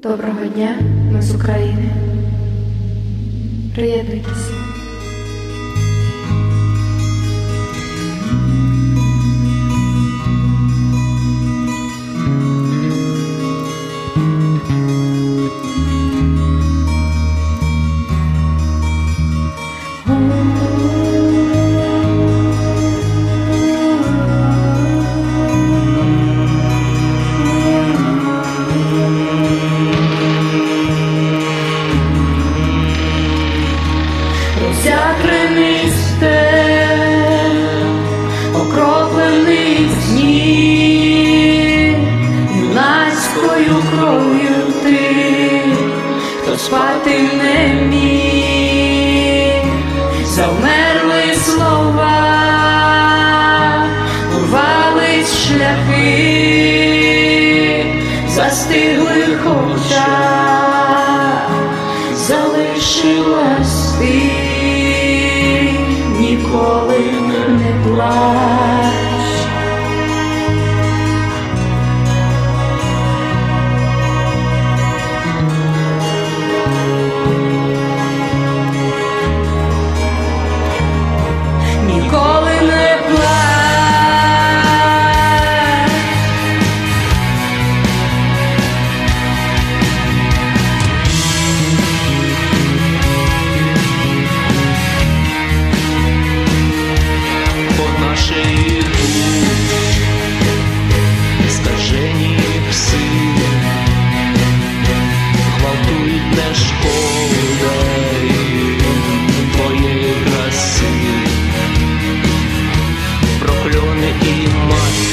Доброго дня, ми з України. Приєднуйтесь. Закрений степ, окроплений сніг, юнацькою кров'ю тих, хто спати не міг. Завмерли слова, урвались шляхи, застигли хоча, залишилась ти. Ніколи не плач. Ніколи не плач. Скажені пси гвалтують, не шкода твоєї краси. Прокльони і мать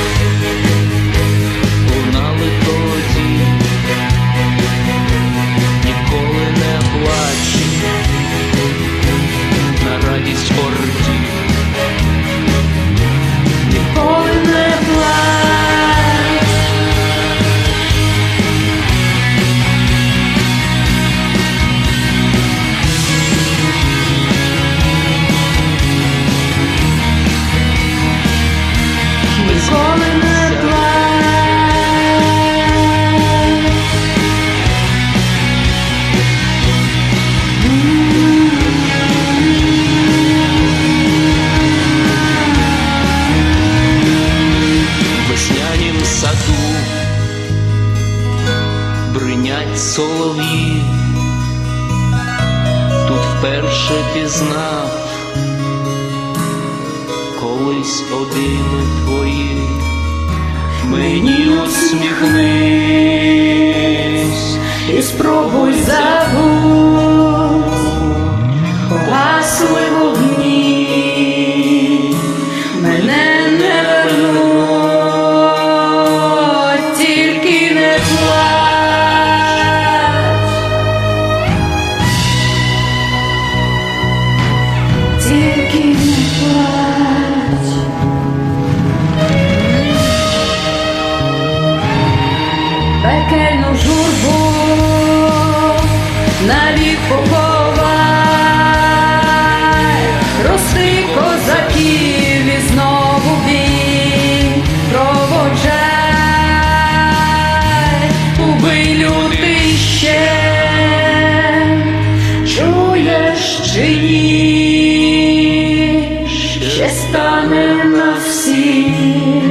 лунали тоді. Ніколи не плач на радість орді. Ніколи не плач. Ніколи не плач. В веснянім саду бринять солов'ї. Тут вперше пізнав колись обійми твої. Мені усміхнись і спробуй забудь. Погасли вогні, мене не вернуть, тільки не плач, тільки не плач. Пекельну журбу навік поховай, рости козаків і знову бій проводжай. Убий лютий ще, чуєш чи ні, ще стане на всіх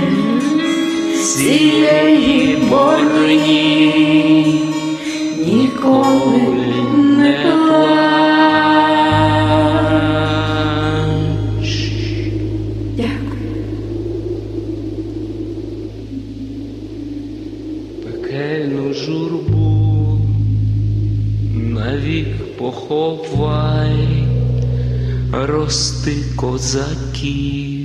цієї борні. Ніколи не плач. Дякую. Пекельну журбу навік поховай, рости козаків